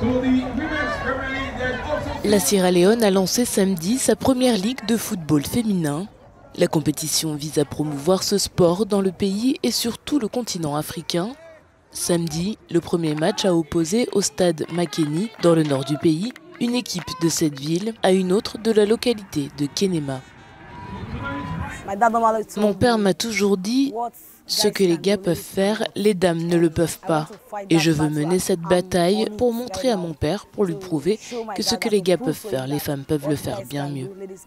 La Sierra Leone a lancé samedi sa première ligue de football féminin. La compétition vise à promouvoir ce sport dans le pays et sur tout le continent africain. Samedi, le premier match a opposé au stade Makeni, dans le nord du pays, une équipe de cette ville à une autre de la localité de Kenema. Mon père m'a toujours dit, ce que les gars peuvent faire, les dames ne le peuvent pas. Et je veux mener cette bataille pour montrer à mon père, pour lui prouver que ce que les gars peuvent faire, les femmes peuvent le faire bien mieux.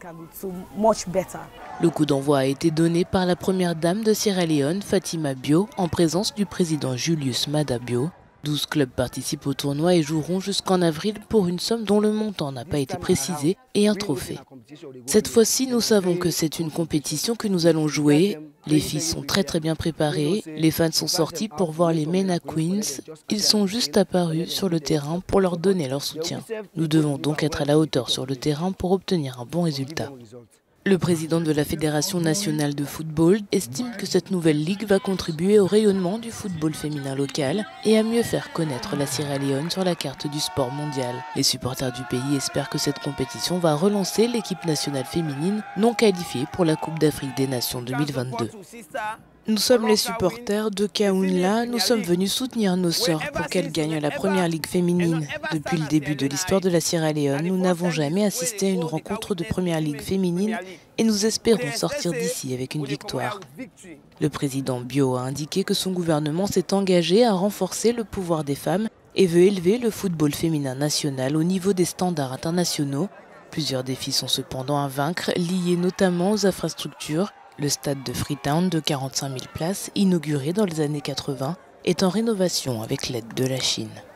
Le coup d'envoi a été donné par la première dame de Sierra Leone, Fatima Bio, en présence du président Julius Maada Bio. 12 clubs participent au tournoi et joueront jusqu'en avril pour une somme dont le montant n'a pas été précisé et un trophée. Cette fois-ci, nous savons que c'est une compétition que nous allons jouer. Les filles sont très bien préparées. Les fans sont sortis pour voir les MENA Queens. Ils sont juste apparus sur le terrain pour leur donner leur soutien. Nous devons donc être à la hauteur sur le terrain pour obtenir un bon résultat. Le président de la Fédération nationale de football estime que cette nouvelle ligue va contribuer au rayonnement du football féminin local et à mieux faire connaître la Sierra Leone sur la carte du sport mondial. Les supporters du pays espèrent que cette compétition va relancer l'équipe nationale féminine non qualifiée pour la Coupe d'Afrique des Nations 2022. Nous sommes les supporters de Kaounla, nous sommes venus soutenir nos sœurs pour qu'elles gagnent la première ligue féminine. Depuis le début de l'histoire de la Sierra Leone, nous n'avons jamais assisté à une rencontre de première ligue féminine et nous espérons sortir d'ici avec une victoire. Le président Bio a indiqué que son gouvernement s'est engagé à renforcer le pouvoir des femmes et veut élever le football féminin national au niveau des standards internationaux. Plusieurs défis sont cependant à vaincre, liés notamment aux infrastructures. Le stade de Freetown de 45 000 places, inauguré dans les années 80, est en rénovation avec l'aide de la Chine.